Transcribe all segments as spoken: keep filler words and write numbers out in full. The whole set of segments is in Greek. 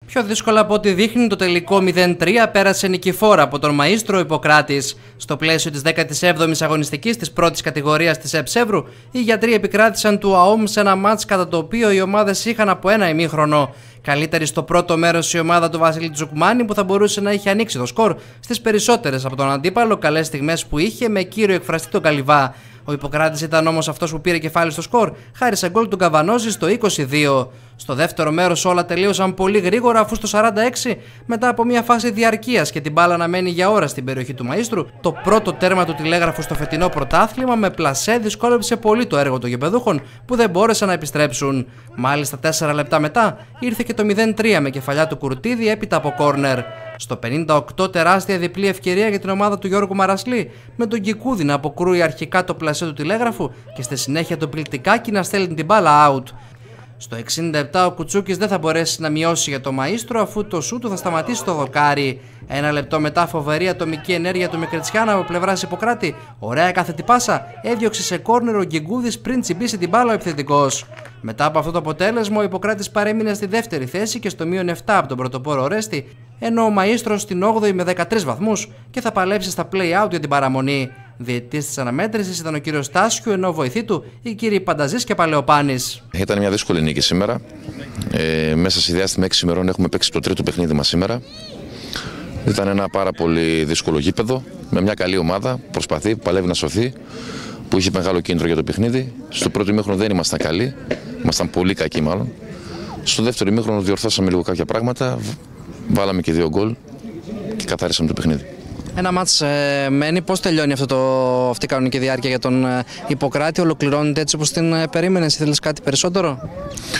Πιο δύσκολα από ό,τι δείχνει, το τελικό μηδέν τρία πέρασε νικηφόρα από τον μαΐστρο Ιπποκράτης. Στο πλαίσιο της δέκατης έβδομης αγωνιστικής της πρώτης κατηγορίας της Εψεύρου, οι γιατροί επικράτησαν του ΑΟΜ σε ένα μάτς κατά το οποίο οι ομάδες είχαν από ένα ημίχρονο. Καλύτερη στο πρώτο μέρος η ομάδα του Βασίλη Τζουκμάνη, που θα μπορούσε να είχε ανοίξει το σκορ στις περισσότερες από τον αντίπαλο καλές στιγμές που είχε, με κύριο εκφραστή τον Καλιβά. Ο Ιπποκράτης ήταν όμως αυτός που πήρε κεφάλι στο σκορ, χάρη σε γκολ του Καβανόζη στο είκοσι δύο. Στο δεύτερο μέρος όλα τελείωσαν πολύ γρήγορα, αφού στο σαράντα έξι, μετά από μια φάση διαρκείας και την μπάλα να μένει για ώρα στην περιοχή του Μαΐστρου, το πρώτο τέρμα του τηλέγραφου στο φετινό πρωτάθλημα με πλασέ δυσκόλεψε πολύ το έργο των γηπεδούχων, που δεν μπόρεσαν να επιστρέψουν. Μάλιστα τέσσερα λεπτά μετά ήρθε και το μηδέν τρία με κεφαλιά του Κουρτίδη έπειτα από κόρνερ. Στο πενήντα οκτώ τεράστια διπλή ευκαιρία για την ομάδα του Γιώργου Μαρασλή, με τον Κικούδη να αποκρούει αρχικά το πλασέ του τηλέγραφου και στη συνέχεια τον Πληκτικάκη να στέλνει την μπάλα out. Στο εξήντα επτά ο Κουτσούκης δεν θα μπορέσει να μειώσει για το Μαΐστρο, αφού το σου του θα σταματήσει το δοκάρι. Ένα λεπτό μετά, φοβερή ατομική ενέργεια του Μικρετσιάνα από πλευράς Ιπποκράτη. Ωραία κάθετη πάσα, έδιωξε σε κόρνερ ο Γκιγκούδης πριν τσιμπήσει την μπάλα ο επιθετικός. Μετά από αυτό το αποτέλεσμα, ο Ιπποκράτης παρέμεινε στη δεύτερη θέση και στο μείον επτά από τον πρωτοπόρο Ρέστη, ενώ ο Μαΐστρος στην όγδοη με δεκατρείς βαθμούς και θα παλέψει στα play-out για την παραμονή. Διαιτητής της αναμέτρησης ήταν ο κύριος Στάσιου, ενώ βοηθοί του οι κύριοι Πανταζής και Παλαιοπάνης. Ήταν μια δύσκολη νίκη σήμερα. Ε, μέσα σε διάστημα έξι ημερών έχουμε παίξει το τρίτο παιχνίδι μας σήμερα. Ήταν ένα πάρα πολύ δύσκολο γήπεδο, με μια καλή ομάδα, προσπαθεί, παλεύει να σωθεί, που είχε μεγάλο κίνητρο για το παιχνίδι. Στο πρώτο ημίχρονο δεν ήμασταν καλοί, ήμασταν πολύ κακοί μάλλον. Στο δεύτερο ημίχρονο διορθώσαμε λίγο κάποια πράγματα, βάλαμε και δύο γκολ και καθάρισαμε το παιχνίδι. Ένα μάτς ε, μένει. Πώς τελειώνει αυτό το, αυτή η κανονική διάρκεια για τον ε, Ιπποκράτη, ολοκληρώνεται έτσι όπως την ε, περίμενες, ήθελες κάτι περισσότερο?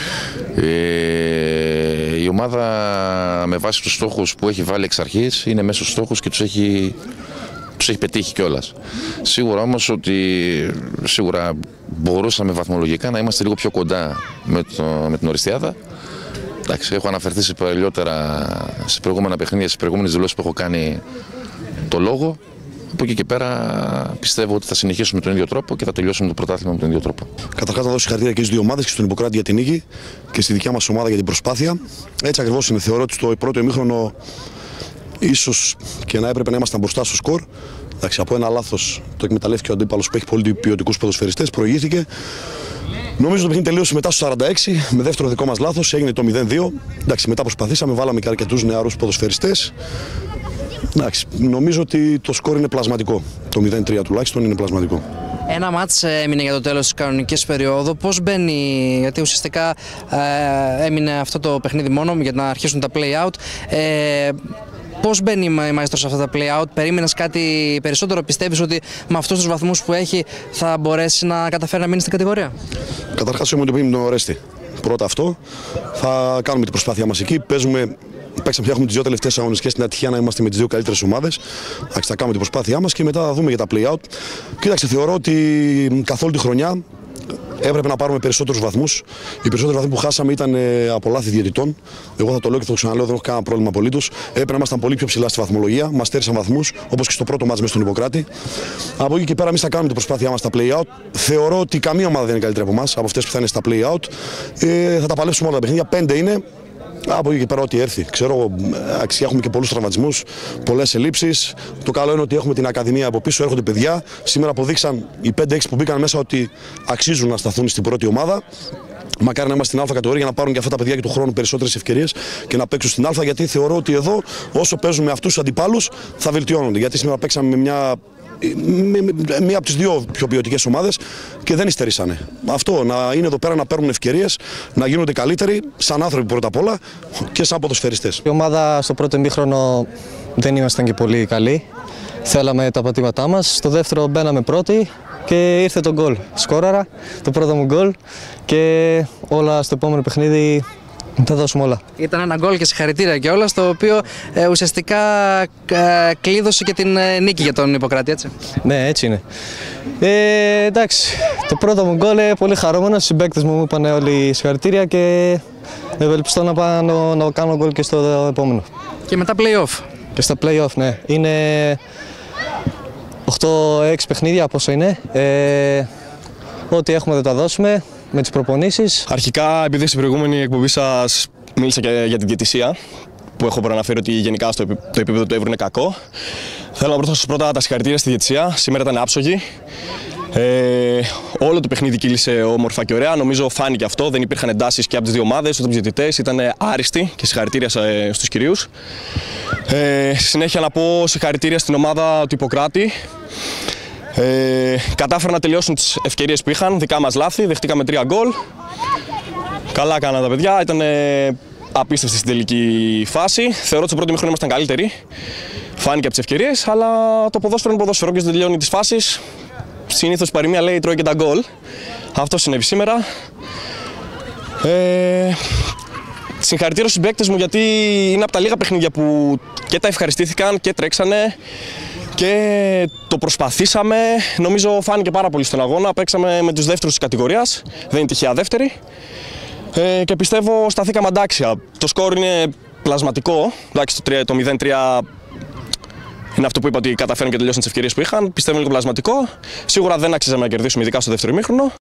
Ε, η ομάδα με βάση τους στόχους που έχει βάλει εξ αρχής είναι μέσα στους στόχους και τους έχει, τους έχει πετύχει κιόλας. Σίγουρα όμως ότι σίγουρα μπορούσαμε βαθμολογικά να είμαστε λίγο πιο κοντά με, το, με την Οριστιάδα. Εντάξει, έχω αναφερθεί σε, σε προηγούμενα παιχνίδια, σε προηγούμενες δηλώσεις που έχω κάνει το λόγο. Από εκεί και πέρα πιστεύω ότι θα συνεχίσουμε τον ίδιο τρόπο και θα τελειώσουμε το πρωτάθλημα με τον ίδιο τρόπο. Καταρχάς, να δώσω συγχαρητήρια και στις δύο ομάδες, και στον Ιπποκράτη για την νίκη και στη δικιά μας ομάδα για την προσπάθεια. Έτσι ακριβώς είναι. Θεωρώ ότι στο πρώτο ημίχρονο ίσως και να έπρεπε να ήμασταν μπροστά στο σκορ. Εντάξει, από ένα λάθος το εκμεταλλεύτηκε ο αντίπαλος που έχει πολύ ποιοτικούς ποδοσφαιριστές, προηγήθηκε. Νομίζω ότι το παιχνίδι τελείωσε μετά στο σαράντα έξι με δεύτερο δικό μας λάθος, έγινε το μηδέν δύο. Εντάξει, μετά προσπαθήσαμε, βάλαμε και αρκετούς νεαρούς ποδοσφαιριστές. Εντάξει, νομίζω ότι το σκορ είναι πλασματικό. Το μηδέν τρία τουλάχιστον είναι πλασματικό. Ένα μάτς έμεινε για το τέλος της κανονικής περίοδου. Πώς μπαίνει, γιατί ουσιαστικά ε, έμεινε αυτό το παιχνίδι μόνο για να αρχίσουν τα play-out. Ε, Πώς μπαίνει η Μαΐστρο σε αυτά τα play-out, περίμενες κάτι περισσότερο, πιστεύεις ότι με αυτούς τους βαθμούς που έχει θα μπορέσει να καταφέρει να μείνει στην κατηγορία? Καταρχάς έχουμε το παιχνίδι με τον Ρέστη. Πρώτα αυτό, θα κάνουμε την προσπάθειά μας εκεί, παίζουμε. Παίξαμε πια, έχουμε τις δύο τελευταίες αγωνιστικές, στην ατυχία να είμαστε με τις δύο καλύτερες ομάδες. Θα κάνουμε την προσπάθειά μας και μετά θα δούμε για τα play-out. Κοίταξε, θεωρώ ότι καθ' όλη τη χρονιά έπρεπε να πάρουμε περισσότερους βαθμούς. Οι περισσότεροι βαθμοί που χάσαμε ήταν από λάθη διαιτητών. Εγώ θα το λέω και θα το ξαναλέω, δεν έχω κανένα πρόβλημα απολύτως. Έπρεπε να ήμασταν πολύ πιο ψηλά στη βαθμολογία. Μας στέρισαν βαθμούς, όπως και στο πρώτο μάτς μες στον Ιπποκράτη. Από εκεί και πέρα, εμείς θα κάνουμε την προσπάθειά μας στα play-out. Θεωρώ ότι καμία ομάδα δεν είναι καλύτερη από εμάς, από αυτές που θα είναι στα play-out. Ε, θα τα παλέψουμε όλα τα παιχνίδια. Πέντε είναι. Από εκεί και πέρα, ό,τι έρθει. Ξέρω, έχουμε και πολλούς τραυματισμούς, πολλές ελλείψεις. Το καλό είναι ότι έχουμε την Ακαδημία από πίσω, έρχονται παιδιά. Σήμερα αποδείξαν οι πέντε έξι που μπήκαν μέσα ότι αξίζουν να σταθούν στην πρώτη ομάδα. Μακάρι να είμαστε στην Α κατηγορία για να πάρουν και αυτά τα παιδιά και του χρόνου περισσότερες ευκαιρίες και να παίξουν στην Α. Γιατί θεωρώ ότι εδώ, όσο παίζουν με αυτούς τους αντιπάλους, θα βελτιώνονται. Γιατί σήμερα παίξαμε με μια. Μία από τις δύο πιο ποιοτικές ομάδες και δεν υστερήσανε. Αυτό, να είναι εδώ πέρα να παίρνουν ευκαιρίες, να γίνονται καλύτεροι, σαν άνθρωποι πρώτα απ' όλα και σαν ποδοσφαιριστές. Η ομάδα στο πρώτο ημίχρονο δεν ήμασταν και πολύ καλοί. Θέλαμε τα πατήματά μας. Στο δεύτερο μπαίναμε πρώτοι και ήρθε το γκολ. Σκόραρα, το πρώτο μου γκολ και όλα στο επόμενο παιχνίδι. Θα δώσουμε όλα. Ήταν ένα γκολ και συγχαρητήρια και όλα, το οποίο ε, ουσιαστικά ε, κλείδωσε και την ε, νίκη για τον Ιπποκράτη, έτσι. Ναι, έτσι είναι. Ε, εντάξει, το πρώτο μου γκολ είναι πολύ χαρούμενος. Οι συμπαίκτες μου μου είπαν όλοι συγχαρητήρια και ευελπιστώ να, πάω, να κάνω γκολ και στο επόμενο. Και μετά play-off. Και στα play-off, ναι. Είναι οκτώ έξι παιχνίδια, πόσο είναι. Ε, ό,τι έχουμε θα τα δώσουμε. Με τις προπονήσεις. Αρχικά, επειδή στην προηγούμενη εκπομπή σας μίλησα και για την διαιτησία, που έχω προαναφέρει ότι γενικά στο επί- το επίπεδο του Εύρου είναι κακό. Θέλω να δώσω πρώτα τα συγχαρητήρια στη διαιτησία. Σήμερα ήταν άψογη. Ε, όλο το παιχνίδι κύλησε όμορφα και ωραία. Νομίζω φάνηκε αυτό. Δεν υπήρχαν εντάσεις και από τις δύο ομάδες, ούτε από τους διαιτητές. Ήταν άριστοι και συγχαρητήρια στους κυρίους. Ε, συνέχεια να πω συγχαρητήρια στην ομάδα του Ιπποκράτη. Ε, κατάφεραν να τελειώσουν τις ευκαιρίες που είχαν. Δικά μας λάθη. Δεχτήκαμε τρία γκολ. Καλά κάναν τα παιδιά. Ήταν απίστευτη στην τελική φάση. Θεωρώ ότι στο πρώτο μήχρονο ήμασταν καλύτεροι. Φάνηκε από τις ευκαιρίες, αλλά το ποδόσφαιρο είναι ποδόσφαιρο και δεν τελειώνει τις φάσεις. Συνήθως η παροιμία λέει τρώει και τα γκολ. Αυτό συνέβη σήμερα. Ε, συγχαρητήρια στους παίκτες μου, γιατί είναι από τα λίγα παιχνίδια που και τα ευχαριστήθηκαν και τρέξανε και το προσπαθήσαμε. Νομίζω φάνηκε πάρα πολύ στον αγώνα. Παίξαμε με τους δεύτερους της κατηγορίας. Δεν είναι τυχαία δεύτερη. Ε, και πιστεύω σταθήκαμε αντάξια. Το σκορ είναι πλασματικό. Εντάξει, το, το μηδέν τρία είναι αυτό που είπα, ότι καταφέρουν και τελειώσουν τις ευκαιρίες που είχαν. Πιστεύω είναι λίγο πλασματικό. Σίγουρα δεν αξίζαμε να κερδίσουμε, ειδικά στο δεύτερο ημίχρονο.